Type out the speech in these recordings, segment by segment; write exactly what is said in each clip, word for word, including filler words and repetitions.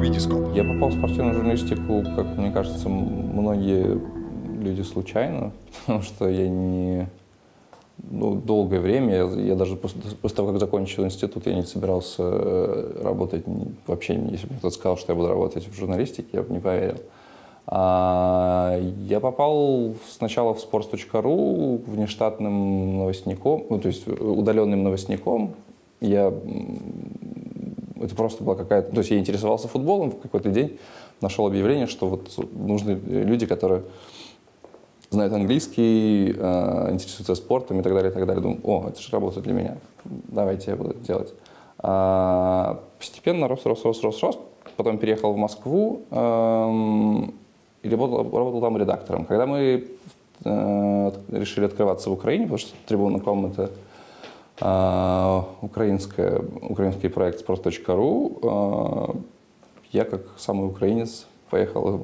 Витископ. Я попал в спортивную журналистику, как мне кажется, многие люди случайно, потому что я не... Ну, долгое время, я, я даже после, после того, как закончил институт, я не собирался работать вообще, если бы кто-то сказал, что я буду работать в журналистике, я бы не поверил. А, я попал сначала в sports точка ру внештатным новостником, ну, то есть удаленным новостником. Я, это просто была какая-то... То есть я интересовался футболом в какой-то день, нашел объявление, что вот нужны люди, которые знают английский, э, интересуются спортом и так далее, и так далее. Думаю, о, это же работа для меня, давайте я буду это делать. А, постепенно рос, рос, рос, рос, рос. Потом переехал в Москву э, и работал, работал там редактором. Когда мы э, решили открываться в Украине, потому что Трибуна точка ком это э, украинская, украинский проект sports точка ру, э, я как самый украинец поехал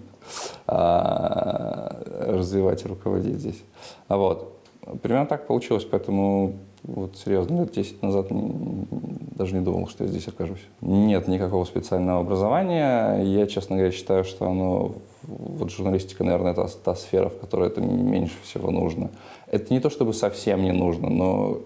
развивать и руководить здесь. А вот. Примерно так получилось, поэтому вот серьезно, лет десять назад не, даже не думал, что я здесь окажусь. Нет никакого специального образования. Я, честно говоря, считаю, что оно, вот журналистика, наверное, это та сфера, в которой это меньше всего нужно. Это не то, чтобы совсем не нужно, но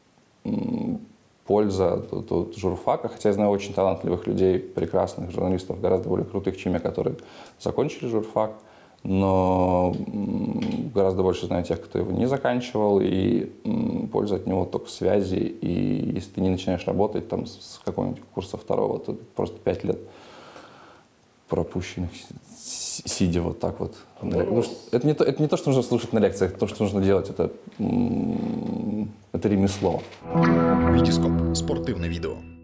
польза от, от журфака, хотя я знаю очень талантливых людей, прекрасных журналистов, гораздо более крутых, чем я, которые закончили журфак, но гораздо больше знаю тех, кто его не заканчивал, и польза от него только в связи, и если ты не начинаешь работать там с какого-нибудь курса второго, то просто пять лет пропущенных, сидя вот так вот. Ну, это, не то, это не то, что нужно слушать на лекциях, это то, что нужно делать, это, это ремесло. Витископ. Спортивне відео.